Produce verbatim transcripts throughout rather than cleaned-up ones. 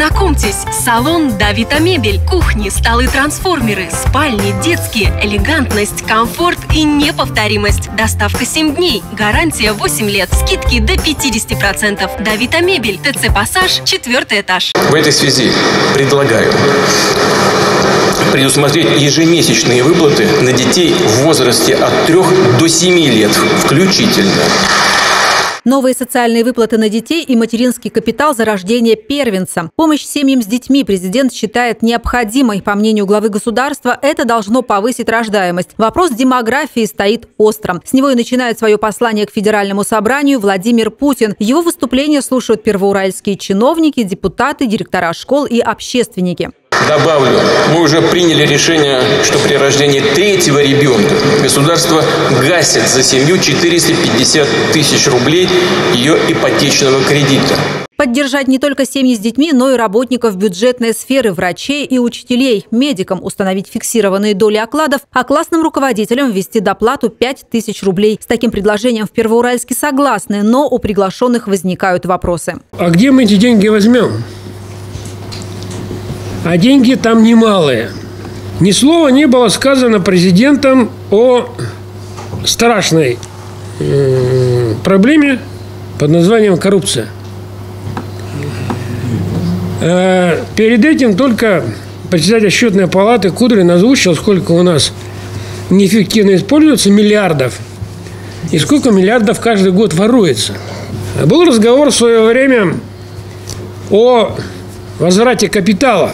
Знакомьтесь, салон «Давита Мебель». Кухни, столы, трансформеры, спальни, детские, элегантность, комфорт и неповторимость. Доставка семь дней, гарантия восемь лет, скидки до пятидесяти процентов. «Давита Мебель», ТЦ «Пассаж», четвертый этаж. В этой связи предлагаю предусмотреть ежемесячные выплаты на детей в возрасте от трёх до семи лет включительно. Новые социальные выплаты на детей и материнский капитал за рождение первенца. Помощь семьям с детьми президент считает необходимой. По мнению главы государства, это должно повысить рождаемость. Вопрос демографии стоит остро. С него и начинает свое послание к Федеральному собранию Владимир Путин. Его выступление слушают первоуральские чиновники, депутаты, директора школ и общественники. Добавлю, мы уже приняли решение, что при рождении третьего ребенка государство гасит за семью четыреста пятьдесят тысяч рублей ее ипотечного кредита. Поддержать не только семьи с детьми, но и работников бюджетной сферы, врачей и учителей. Медикам установить фиксированные доли окладов, а классным руководителям ввести доплату пять тысяч рублей. С таким предложением в Первоуральске согласны, но у приглашенных возникают вопросы. А где мы эти деньги возьмем? А деньги там немалые. Ни слова не было сказано президентом о страшной э, проблеме под названием коррупция. Э, перед этим только председатель счетной палаты Кудрин озвучил, сколько у нас неэффективно используется миллиардов и сколько миллиардов каждый год воруется. Был разговор в свое время о возврате капиталов.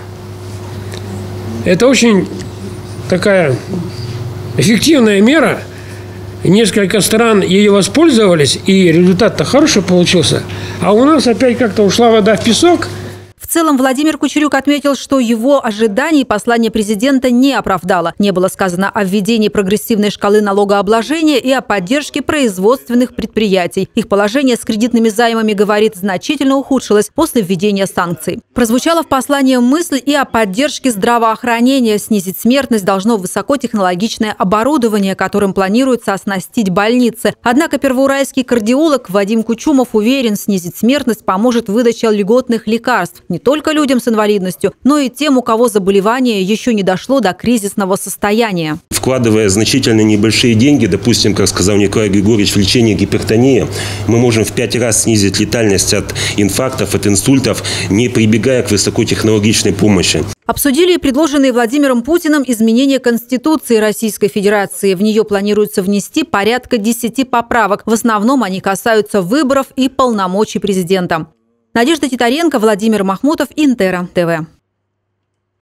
Это очень такая эффективная мера. Несколько стран ее воспользовались, и результат-то хороший получился. А у нас опять как-то ушла вода в песок. В целом Владимир Кучерюк отметил, что его ожиданий послание президента не оправдало. Не было сказано о введении прогрессивной шкалы налогообложения и о поддержке производственных предприятий. Их положение с кредитными займами, говорит, значительно ухудшилось после введения санкций. Прозвучала в послании мысль и о поддержке здравоохранения. Снизить смертность должно высокотехнологичное оборудование, которым планируется оснастить больницы. Однако первоуральский кардиолог Вадим Кучумов уверен, снизить смертность поможет выдача льготных лекарств. Не только людям с инвалидностью, но и тем, у кого заболевание еще не дошло до кризисного состояния. Вкладывая значительно небольшие деньги, допустим, как сказал Николай Григорьевич, в лечение гипертонии, мы можем в пять раз снизить летальность от инфарктов, от инсультов, не прибегая к высокотехнологичной помощи. Обсудили и предложенные Владимиром Путиным изменения Конституции Российской Федерации. В нее планируется внести порядка десяти поправок. В основном они касаются выборов и полномочий президента. Надежда Титаренко, Владимир Махмутов, Интера ТВ.